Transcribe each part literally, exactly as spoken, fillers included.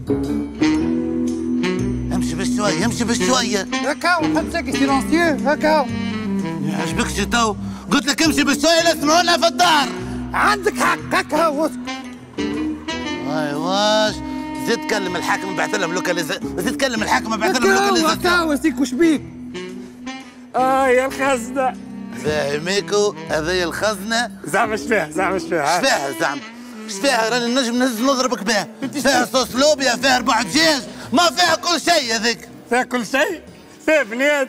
امشي بشوية امشي بشوية. هكا وحط ساكي سيلونسيو هكا. ما يعجبكش تو؟ قلت لك امشي بشوية لا يسمعونا في الدار. عندك حق هكا واسكت. واي واش زيد كلم الحاكم بعث لهم لوكاليزاسيون. زيد كلم الحاكم بعث لهم لوكاليزاسيون. هكا واسيك وش بيك؟ اه يا الخزنة. فاهميكو هذه الخزنة. زعما اش فيها زعما اش فيها؟ اش فيها زعما؟ اش فيها؟ راني نجم نهز نضربك بها. فيها صوص لوبيا فيها ربع دجاج ما فيها كل شيء هذيك. فيها كل شيء؟ فيها بنات.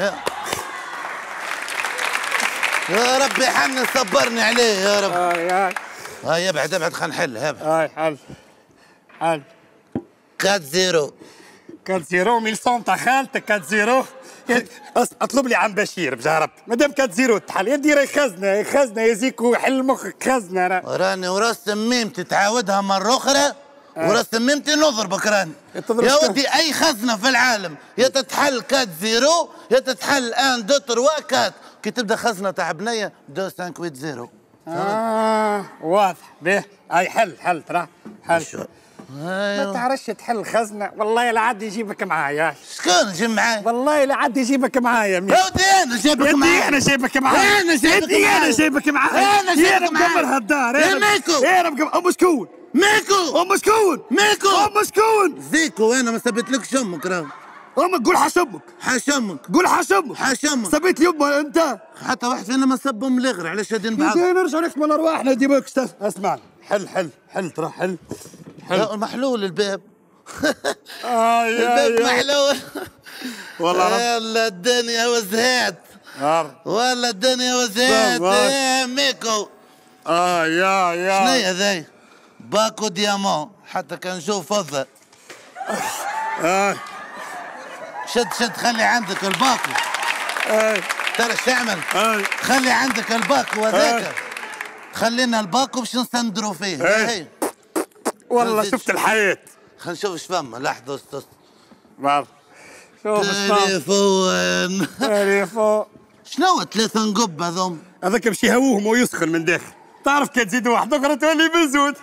يا ربي حن صبرني عليه يا رب. اي اي هاي ابعد ابعد خلينا نحل ابعد. اي حل حل. أربعة صفر أربعة صفر مية تاع خالتك أربعة صفر. اطلب لي عم بشير بجاه ربي مادام أربعة صفر تحل يا دير خزنه خزنه يا زيكو حل مخك خزنه. راه راني وراس ميمتي تعاودها مره اخرى. وراس ميمتي نضربك راني يا ودي. اي خزنه في العالم يا تتحل أربعة صفر يا تتحل واحد اثنين ثلاثة أربعة. كي تبدا خزنه تاع بنيه اثنين خمسة ثمانية صفر. اه واضح به. اي حل حل ترى حل. أيوه. ما تعرفش تحل خزنه والله لا عاد يجيبك معايا. شكون يجيب معايا؟ والله لا عاد يجيبك معايا. يا ودي انا جايبك معايا. انا جايبك معايا. انا جايبك معايا. انا جايبك معايا. انا جايبك معايا. مكمل هالدار. يا ميكو. انا مكمل. ام شكون؟ ميكو. ام شكون؟ ميكو. ام شكون؟ زيكو انا ما ثبتلكش امك راهو. امك قول حاش امك. حاش امك. قول حاش امك. حاش امك. سبيت لي امها انت. حتى واحد فينا ما سب ام الاغر علاش هادين بعض. نرجع نكمل ارواحنا ديما. اسمع حل حل حل ترى حل حل. محلول الباب. آه يا الباب يا. محلول والله يلا الدنيا وزهات. والله الدنيا وزهات يا ميكو. اه يا يا شنيا ذي؟ باكو ديامون حتى كان نشوف فضة. اه شد شد خلي عندك الباكو. اه ترى ايش تعمل؟ اه خلي عندك الباكو هذاك. خلينا الباكو باش نستندروا فيه. ايه والله شفت الحياة. خلينا نشوف ايش فما. لحظة استص. بعرف شوف تليفون. تليفون. شنو ثلاثة نقب هذوم؟ هذاك باش يهوهم ويسخن من داخل. تعرف كي تزيد واحد اخرى تولي بزود.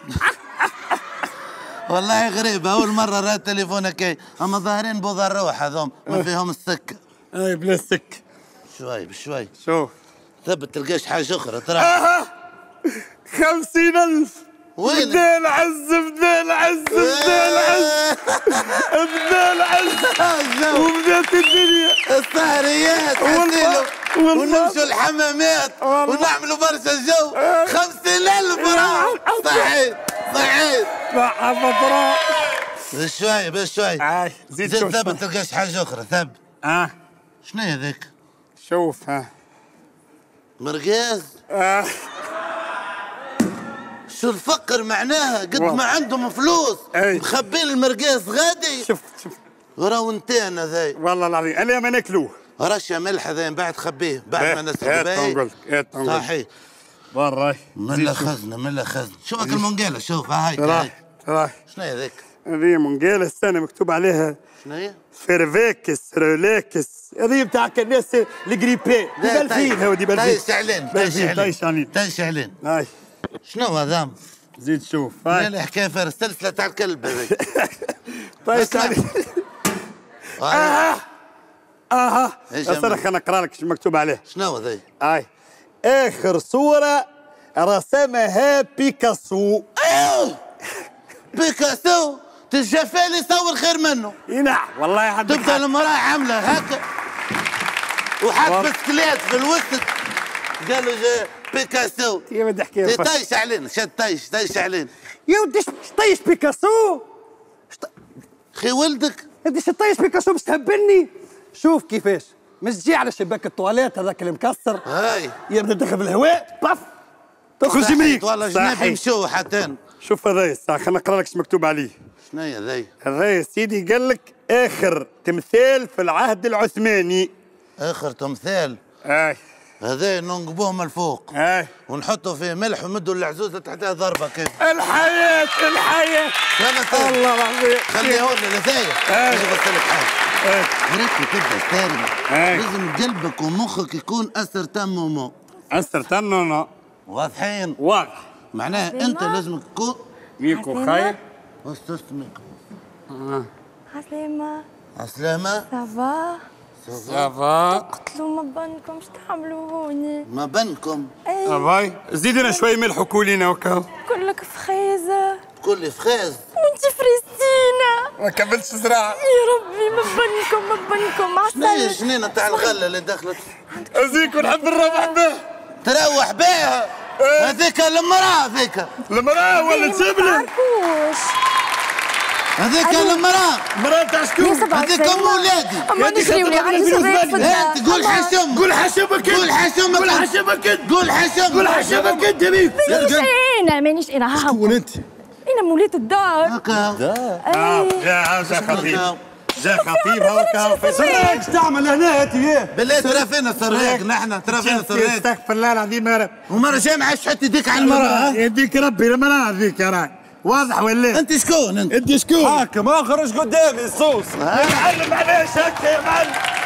والله غريب اول مرة راه تليفون هكاي. اما ظاهرين بوضع الروح هذوم ما فيهم السكة. اي بلا سكة. شوي بشوي. شوف ثبت تلقاش حاجة أخرى ترى. آه. خمسين ألف. وين؟ بدا العز بدا العز بدا العز بدا العز وبدات الدنيا. السهريات حسيلو ونمشوا الحمامات ونعملوا برشا جو. خمسين ألف راه. صحيت صحيت. صح فترة. بشوي بشوي. آه. زيد زيد شوف. ثبت تلقاش حاجة أخرى ثب. اه شنو هي ذيك؟ شوف ها. مرقاز. آه. شو الفقر معناها قد ما عندهم فلوس مخبين المرقاز غادي. شوف شوف راهو انتانا ذاي والله العظيم انا ما ناكلوه. رشا ملح ذاي من بعد خبيه بعد ما نسحب باهي. صحيح برا ملا خزنه ملا خزنه. شوفك المونجيلا شوف هاي راح راح. شنو هي ذيك؟ هذه مونجيلا السنه مكتوب عليها شنو هي؟ فيرفيكس ريلاكس. هذه بتاع الناس الجريبي دي بالفين. هو دي بالفين. تايش علين تايش علين تايش علين. هاي شنو هذا؟ زيد شوف هاي الحكايه فيها السلسله تاع الكلب هذيك. تايش علين. اه اه انا خليني نقرا لك شو مكتوب عليه. شنو ذي؟ هاي اخر صوره رسمها بيكاسو. بيكاسو تلجفالي يصور خير منه. نعم والله يا حد. تبدا المراه عامله هكا وحاط بسكليت في الوسط قالوا جا بيكاسو. يا ودي احكي طيش علينا شد طيش طيش علينا. يا ودي طيش بيكاسو. خي ولدك انت طيش بيكاسو باش تهبلني. شوف كيفاش مش تجي على شباك التواليت هذاك اللي مكسر. هاي يبدا تدخل في الهواء باف تخرج يميك. والله جنابي مشوا حتى. شوف هذا خلينا نقرا لك ايش مكتوب عليه. شنو هي ذي؟ هذا يا سيدي قال لك اخر تمثال في العهد العثماني. اخر تمثال؟ اي هذا ننقبوه من الفوق. اي ونحطوا فيه ملح ونمدوا العزوزه تحتها ضربه كيف. الحياه الحياه. الله العظيم خليهولنا لذايا. اجي بسالك حاجه. هريك تبدا ساري لازم قلبك ومخك يكون اسر تمومو. اسر تمومو واضحين؟ واضح. معناها انت لازم تكون ميكو خير. استاذ ميكو عسلامة. عسلامة. سافا. سافا. قتلوا ما بنكم، شو تعملوني؟ ما بنكم. اي. افاي زيدنا شوي ملح وكولينا وكاو. كلك فخيزة. تقولي فخاز. وانت فريستينا. ما كملتش زراعة. يا ربي ما بنكم ما بنكم عسل. شنو جنينة تاع الغلة اللي دخلت؟ ازيك ونحب نروح به. تروح بها. هذيك المرأة هذيك. المرأة ولا تسبلة؟ ما تعرفوش. هذيك المرأة. المرأة تاع شكون؟ هذيك أم ولادي. أما نشريوني عندي سبعين فدان. قول حشم. قول حشمك. قول حشمك. قول حشمك. قول حشم. قول حشمك انت بيك. مانيش انا مانيش انا ها شكون انت؟ انا مولية الدار. هكا. جا جا خطيب. جا خطيب هاكا. سراق ايش تعمل هنا انت؟ بالله ترى فينا سراق نحن ترى فينا سراق. استغفر الله العظيم يا رب. ومرة جامعة شحت يديك على المرأة. يديك ربي المرأة هذيك يا راي. واضح ولا؟ انت شكون انت؟ انت شكون؟ حاكم اخرج قدامي الصوص. يا معلم معليش هكا يا معلم.